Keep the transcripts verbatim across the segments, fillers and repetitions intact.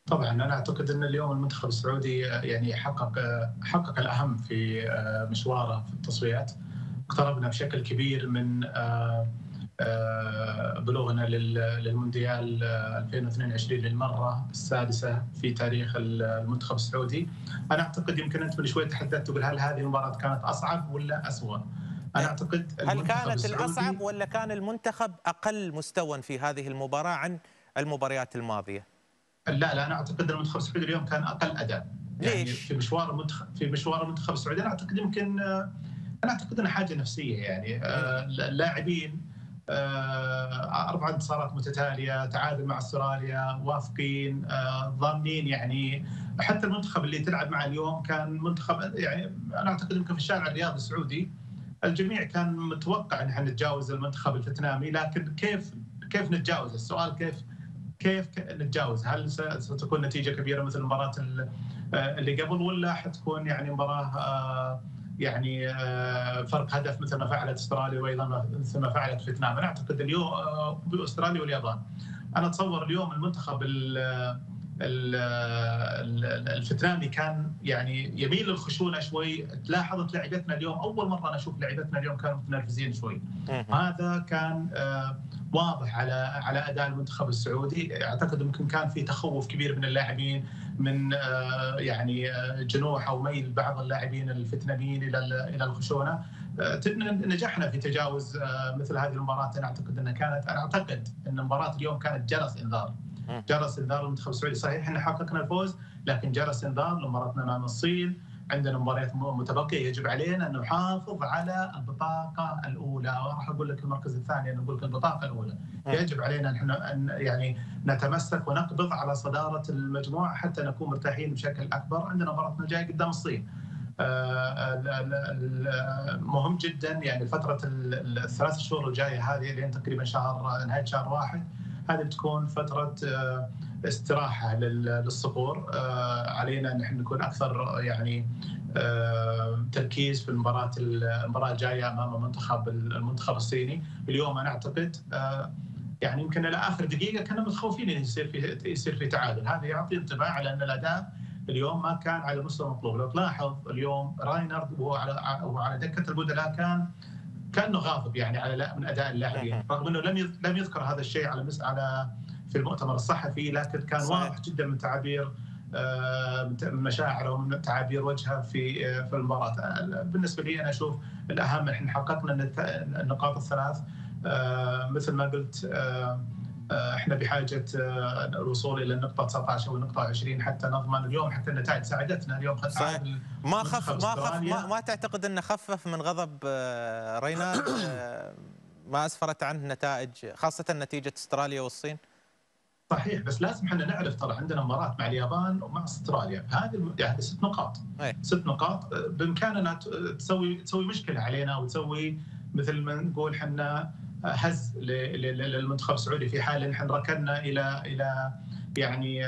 طبعًا أنا أعتقد أن اليوم المنتخب السعودي يعني حقق حقق الأهم في مشواره في التصفيات، اقتربنا بشكل كبير من آآ آآ بلوغنا لل للمونديال ألفين واثنين وعشرين للمرة السادسة في تاريخ ال المنتخب السعودي. أنا أعتقد يمكن أنت من شوي تحدثت تقول هل هذه المباراة كانت أصعب والّا أسوأ؟ أنا أعتقد هل المنتخب كانت الأصعب السعودي والّا كان المنتخب أقل مستوًا في هذه المباراة عن المباريات الماضية؟ لا، لا، أنا أعتقد المنتخب السعودي اليوم كان أقل أداء، يعني ليش؟ في مشوار المنتخب في مشوار المنتخب السعودي أنا أعتقد يمكن أنا أعتقد أنها حاجة نفسية يعني إمم، آآ اللاعبين آآ أربع انتصارات متتالية، تعادل مع أستراليا، واثقين آآ ضامنين يعني حتى المنتخب اللي تلعب معه اليوم كان منتخب يعني أنا أعتقد يمكن في الشارع الرياضي السعودي الجميع كان متوقع إن إحنا نتجاوز المنتخب الفيتنامي، لكن كيف كيف نتجاوز؟ السؤال كيف كيف نتجاوز؟ هل ستكون نتيجة كبيرة مثل المباراة اللي قبل ولا حتكون يعني مباراة آه، يعني آه، فرق هدف مثل ما فعلت استراليا وايضا مثل ما فعلت فيتنام؟ انا اعتقد اليوم آه، باستراليا واليابان. انا اتصور اليوم المنتخب الفيتنامي كان يعني يميل للخشونه شوي، تلاحظت لعبتنا اليوم اول مره انا اشوف لعبتنا اليوم كانوا متنرفزين شوي. اهم، هذا كان آه، واضح على على اداء المنتخب السعودي. اعتقد ممكن كان في تخوف كبير من اللاعبين من آه، يعني آه، جنوح او ميل بعض اللاعبين الفيتناميين الى الى الخشونه. نجحنا في تجاوز مثل هذه المباراه. انا اعتقد انها كانت انا اعتقد ان مباراه اليوم كانت جرس انذار. اهم، جرس انذار المنتخب السعودي. صحيح احنا حققنا الفوز لكن جرس انذار لمباراتنا امام الصين. عندنا مباريات متبقيه يجب علينا ان نحافظ على البطاقه الاولى. راح اقول لك المركز الثاني، انا اقول لك البطاقه الاولى. إمم، يجب علينا ان ان يعني نتمسك ونقبض على صداره المجموعه حتى نكون مرتاحين بشكل اكبر. عندنا مباراتنا الجايه قدام الصين. مهم جدا يعني فتره الثلاث شهور الجايه هذه لين تقريبا شهر نهايه شهر واحد، هذه بتكون فتره استراحه للصقور. علينا ان احنا نكون اكثر يعني تركيز في المباراه المباراه الجايه امام المنتخب المنتخب الصيني. اليوم انا اعتقد يعني يمكن الى اخر دقيقه كنا متخوفين ان يصير في يصير في تعادل. هذا يعطي انطباع على ان الاداء اليوم ما كان على المستوى المطلوب. لو تلاحظ اليوم راينرد وهو على وهو على دكه البدلاء كان كانه غاضب يعني على من اداء اللاعبين، اهم، رغم انه لم لم يذكر هذا الشيء على على في المؤتمر الصحفي، لكن كان صحيح. واضح جدا من تعابير من مشاعره ومن تعابير وجهه في في المباراه. بالنسبه لي انا اشوف الاهم احنا حققنا النقاط الثلاث. مثل ما قلت احنا بحاجه الوصول الى النقطه تسعة عشر والنقطه عشرين حتى نضمن اليوم. حتى النتائج ساعدتنا اليوم صحيح. تعادل ما خف منتخب ما خف ما استراليا. ما تعتقد انه خفف من غضب آه، رينارد آه، ما اسفرت عنه نتائج خاصة نتيجة استراليا والصين؟ صحيح، بس لازم احنا نعرف ترى عندنا مباراه مع اليابان ومع استراليا، هذه يعني ست نقاط. ايه، ست نقاط بامكاننا تسوي تسوي مشكله علينا وتسوي مثل ما نقول احنا هز للمنتخب السعودي في حال ان احنا ركنا الى الى يعني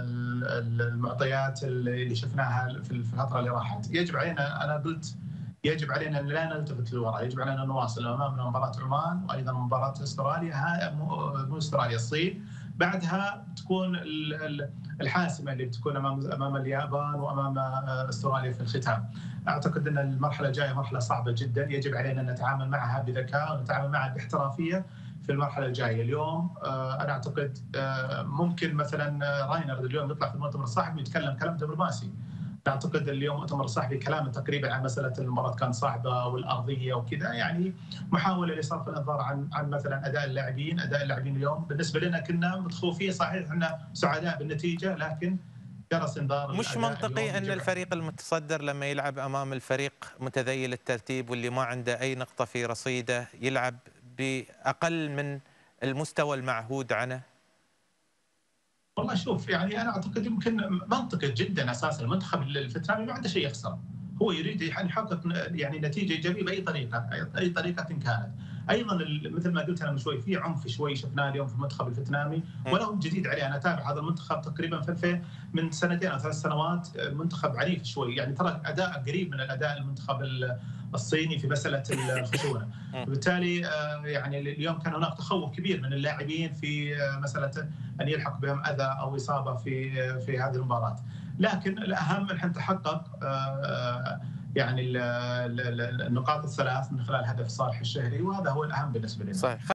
المعطيات اللي شفناها في الفتره اللي راحت. يجب علينا، انا قلت يجب علينا ان لا نلتفت للوراء، يجب علينا ان نواصل. امامنا مباراه عمان وايضا مباراه استراليا، مو استراليا الصين. بعدها تكون الحاسمه اللي بتكون امام امام اليابان وامام استراليا في الختام. اعتقد ان المرحله الجايه مرحله صعبه جدا، يجب علينا ان نتعامل معها بذكاء ونتعامل معها باحترافيه في المرحله الجايه. اليوم انا اعتقد ممكن مثلا راينرد اليوم يطلع في المؤتمر الصحفي ويتكلم كلام دبلوماسي. اعتقد اليوم مؤتمر صحفي كلامه تقريبا عن مساله المباراه كان صعبه والارضيه وكذا، يعني محاوله لصرف الانظار عن عن مثلا اداء اللاعبين. اداء اللاعبين اليوم بالنسبه لنا كنا متخوفين، صحيح احنا سعداء بالنتيجه، لكن جرس انذار مش الاداء اليوم منطقي ان يجب. الفريق المتصدر لما يلعب امام الفريق متذيل الترتيب واللي ما عنده اي نقطة في رصيده يلعب باقل من المستوى المعهود عنه؟ والله شوف يعني انا اعتقد يمكن منطقي جدا اساسا. المنتخب الفيتنامي ما عنده شيء يخسر، هو يريد يعني يحقق يعني نتيجه ايجابيه باي طريقه، اي طريقه كانت. ايضا مثل ما قلت انا من شوي في عنف شوي شفناه اليوم في المنتخب الفيتنامي، ولا هو جديد عليه. انا اتابع هذا المنتخب تقريبا في ألفين من سنتين او ثلاث سنوات، منتخب عنيف شوي، يعني ترى اداء قريب من الاداء المنتخب الصيني في مساله الخشونه. وبالتالي يعني اليوم كان هناك تخوف كبير من اللاعبين في مساله ان يلحق بهم اذى او اصابه في في هذه المباراه. لكن الاهم ان نتحقق يعني النقاط الثلاث من خلال هدف صالح الشهري، وهذا هو الاهم بالنسبه لنا. صحيح.